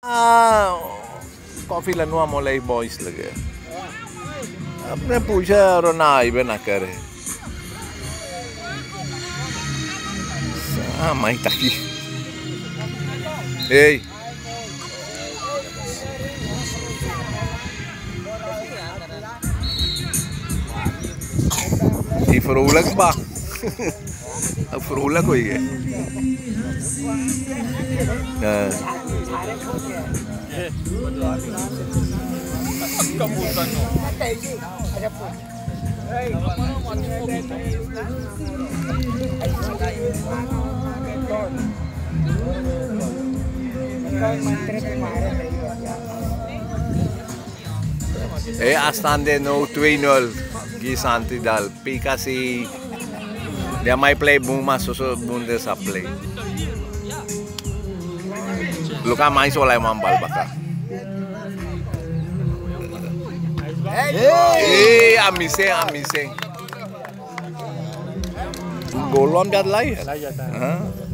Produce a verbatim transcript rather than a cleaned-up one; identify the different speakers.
Speaker 1: हाँ कॉफी लनुआ मोलाई बॉयस लगे अपने पूछा और ना आई बे ना करे हाँ माही ताकि ए ये फ्रूलक बा अब फ्रूलक हो गया Eh, Astande no two nil Gisanti dal Pika si dia may play Buma susunod Bundes sa play. Luka main solay mambal baka. Eh, amise amise. Golon biar lay.